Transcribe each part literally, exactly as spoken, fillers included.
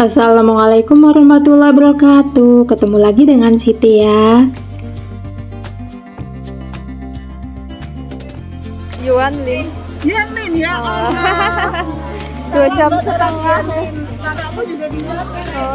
Assalamualaikum warahmatullahi wabarakatuh. Ketemu lagi dengan Siti ya. Yuan Lin. Yuan Lin ya Allah. Dua jam setengah. Kakakmu juga di luar.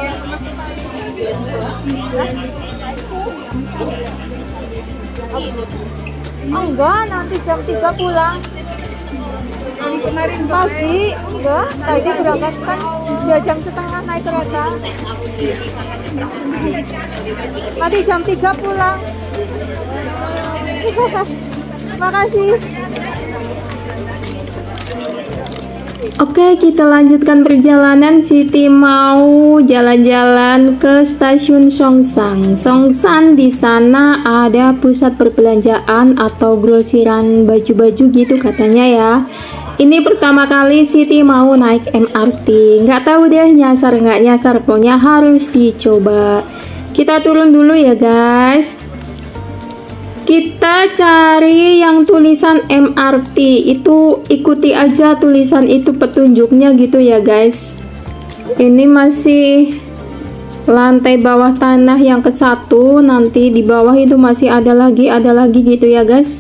Oh, enggak, nanti jam tiga pulang. Kemarin Pagi, enggak, tadi berangkat kan dua jam setengah naik kereta. Nanti jam tiga pulang. Makasih. Oke, kita lanjutkan perjalanan. Siti mau jalan-jalan ke stasiun Songshan. Songshan di sana ada pusat perbelanjaan atau grosiran baju-baju gitu katanya ya. Ini pertama kali Siti mau naik M R T. Nggak tahu deh nyasar nggak nyasar, pokoknya harus dicoba. Kita turun dulu ya guys. Kita cari yang tulisan M R T, itu ikuti aja tulisan itu petunjuknya gitu ya guys. Ini masih lantai bawah tanah yang ke satu, nanti di bawah itu masih ada lagi, ada lagi gitu ya guys.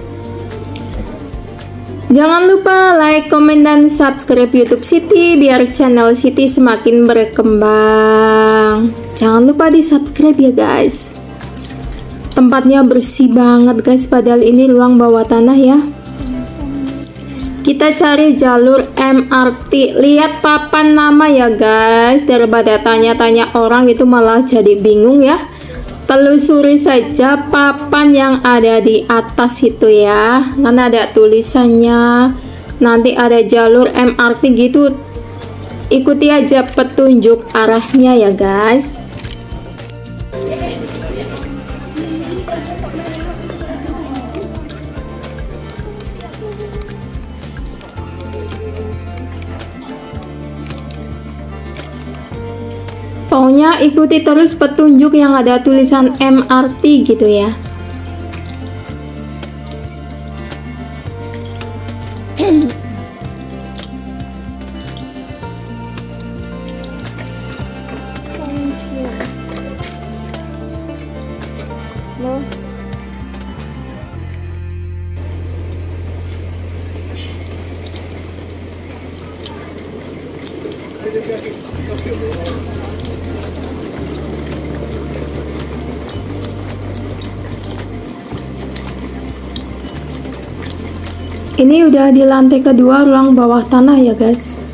Jangan lupa like, komen, dan subscribe YouTube Siti biar channel Siti semakin berkembang. Jangan lupa di subscribe ya guys. Tempatnya bersih banget guys, padahal ini ruang bawah tanah ya. Kita cari jalur M R T. Lihat papan nama ya guys, daripada tanya-tanya orang itu malah jadi bingung ya. Telusuri saja papan yang ada di atas itu ya, kan ada tulisannya, nanti ada jalur M R T gitu. Ikuti aja petunjuk arahnya ya guys. Pokoknya ikuti terus petunjuk yang ada tulisan M R T gitu ya. Ini udah di lantai kedua ruang bawah tanah ya guys.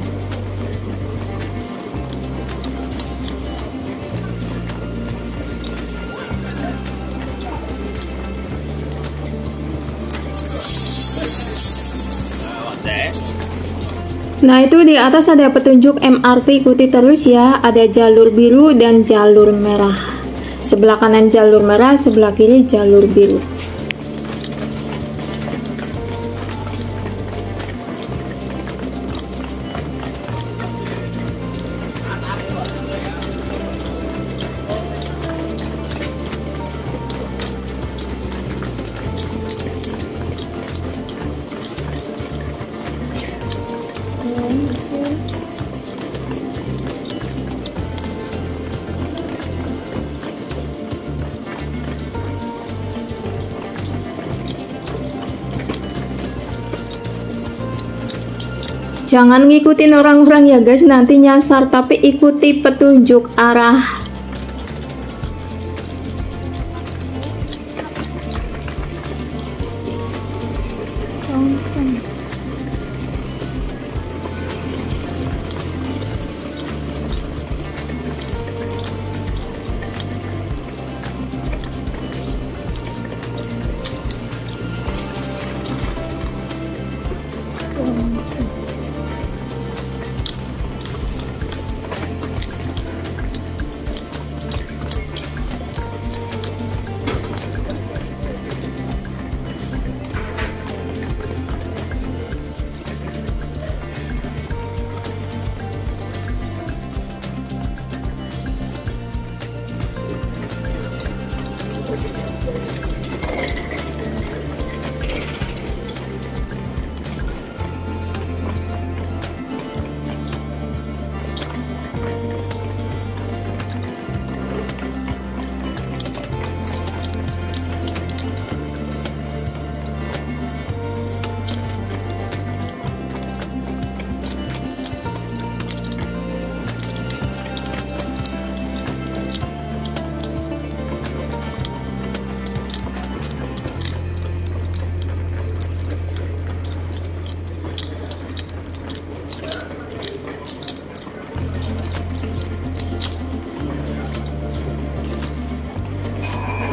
Nah itu di atas ada petunjuk M R T, ikuti terus ya. Ada jalur biru dan jalur merah. Sebelah kanan jalur merah, sebelah kiri jalur biru. Jangan ngikutin orang-orang ya guys, nanti nyasar, tapi ikuti petunjuk arah.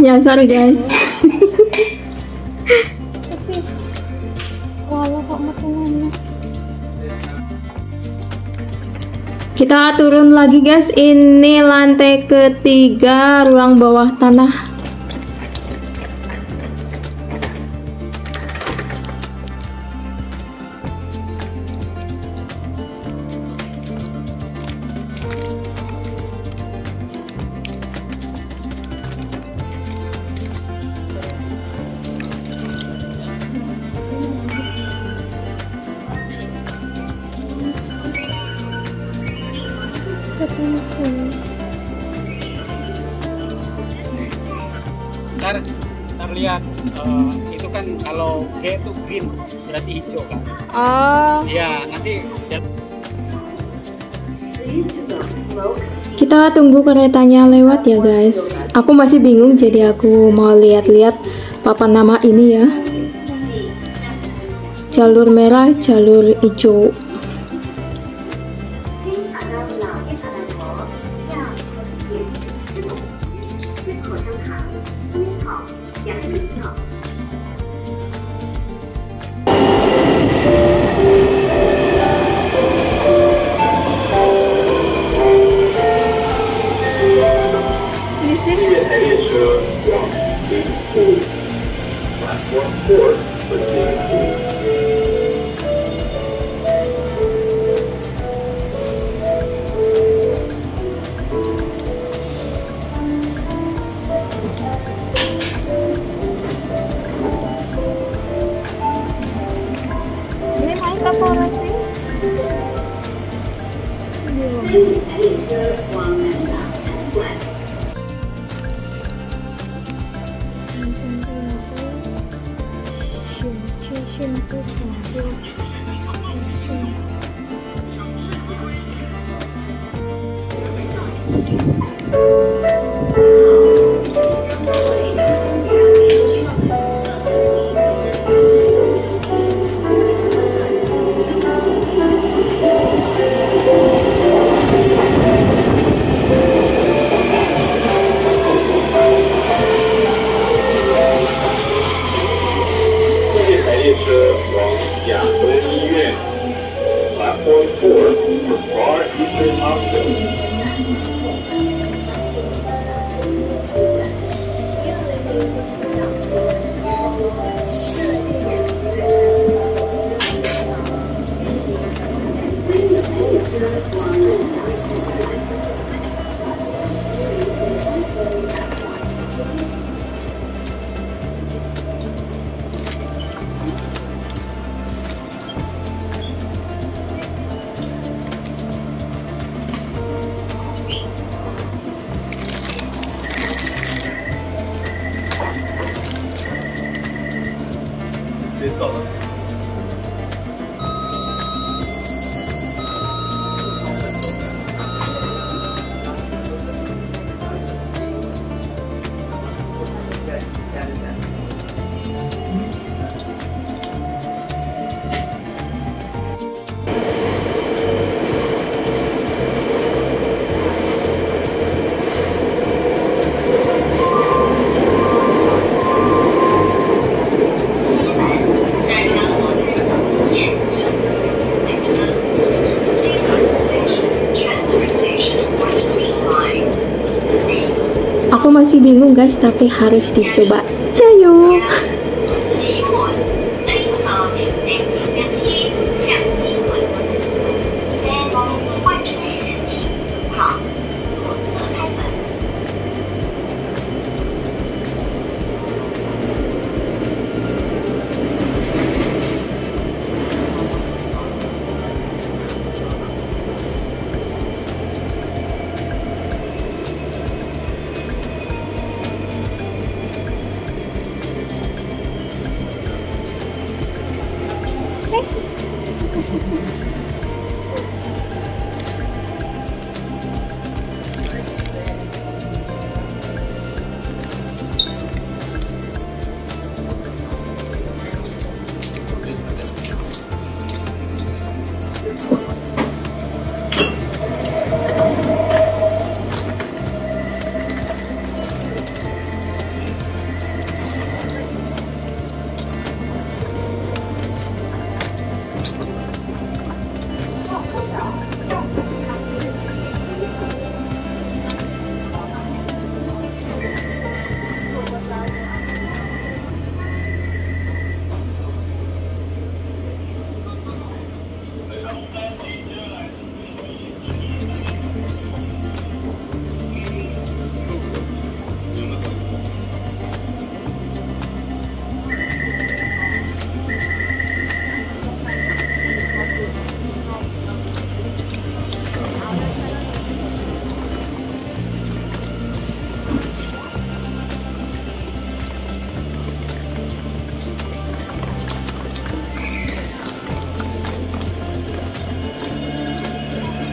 Nyasar guys. Kasih. Walau kok makanannya. Kita turun lagi guys. Ini lantai ketiga, ruang bawah tanah. Ntar, ntar lihat eh, itu kan kalau G itu green berarti hijau kan. Oh. Iya, nanti Kita tunggu keretanya lewat ya guys. Aku masih bingung, jadi aku mau lihat-lihat papan nama ini ya. Jalur merah, jalur hijau. Ini mau Kapolres sih. Aku masih bingung guys, tapi harus dicoba. Cayo.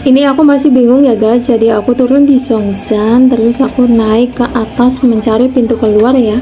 Ini aku masih bingung ya guys, jadi aku turun di Songsan, terus aku naik ke atas mencari pintu keluar ya.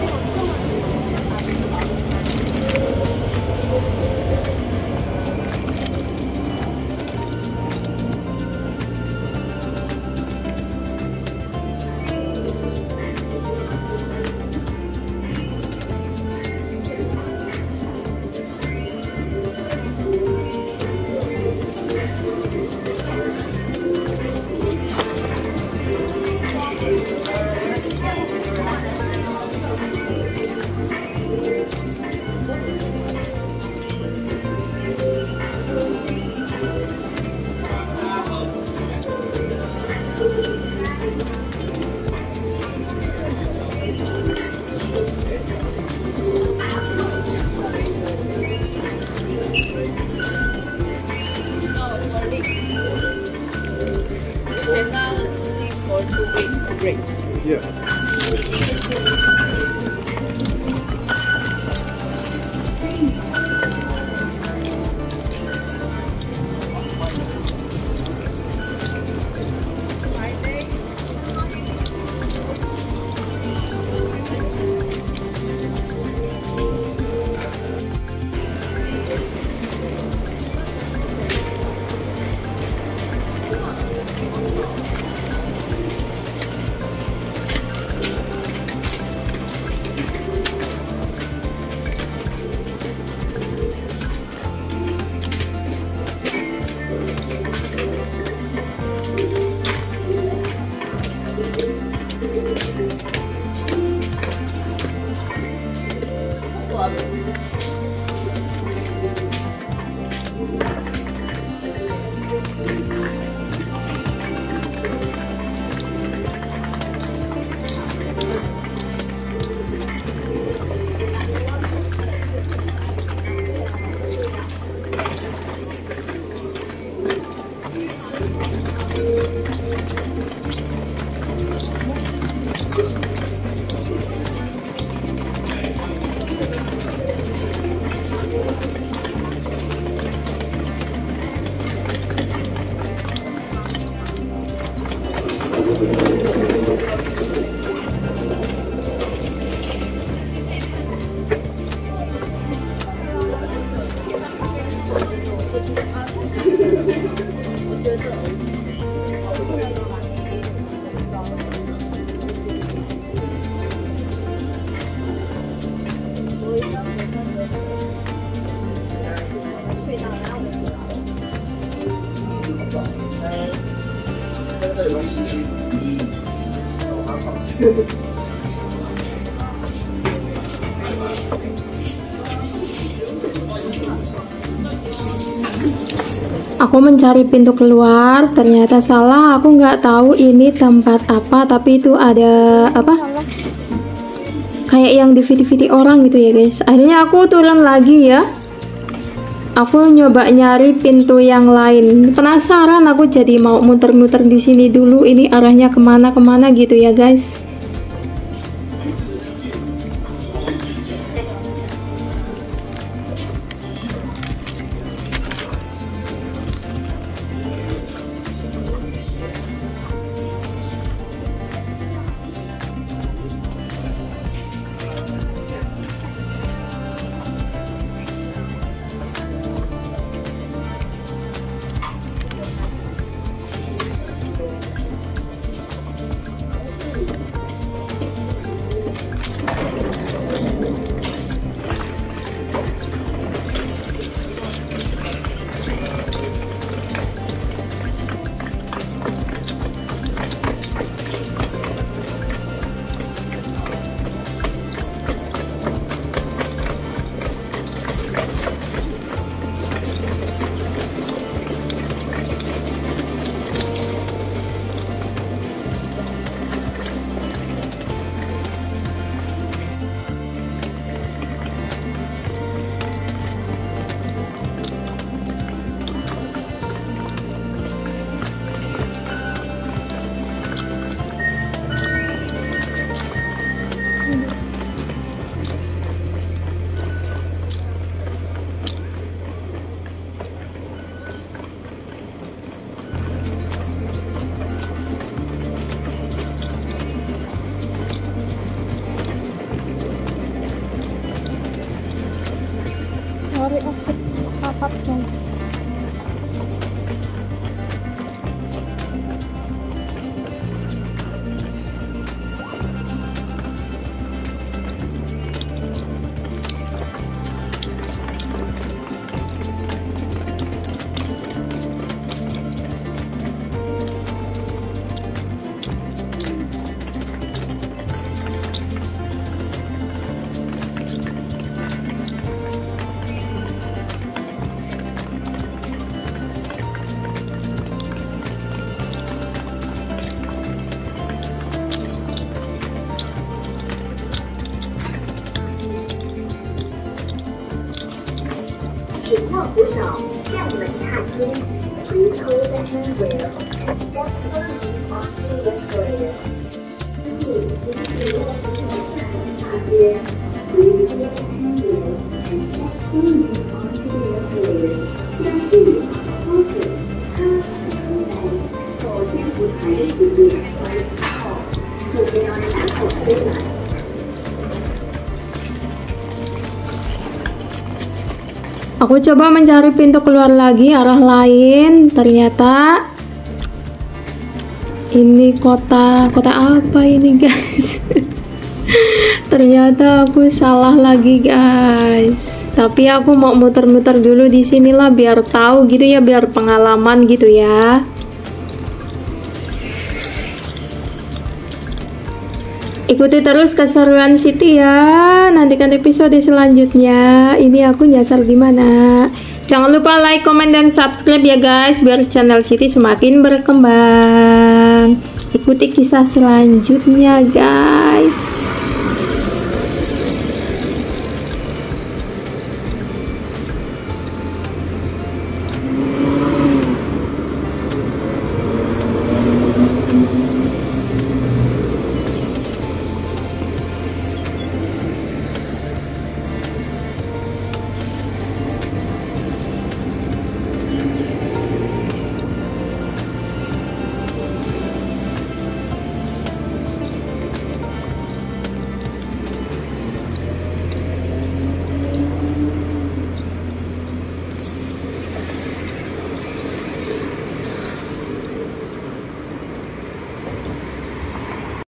Aku mencari pintu keluar, ternyata salah. Aku nggak tahu ini tempat apa, tapi itu ada apa? Kayak yang di video-video orang gitu ya guys. Akhirnya aku turun lagi ya. Aku nyoba nyari pintu yang lain. Penasaran aku, jadi mau muter-muter di sini dulu. Ini arahnya kemana-kemana gitu ya guys. tempat guys. Aku coba mencari pintu keluar lagi arah lain, ternyata ini kota kota apa ini guys? Ternyata aku salah lagi guys. Tapi aku mau muter-muter dulu di sinilah biar tahu gitu ya, biar pengalaman gitu ya. Ikuti terus keseruan Siti ya. Nantikan episode selanjutnya. Ini aku nyasar di mana. Jangan lupa like, komen, dan subscribe ya guys, biar channel Siti semakin berkembang. Ikuti kisah selanjutnya guys.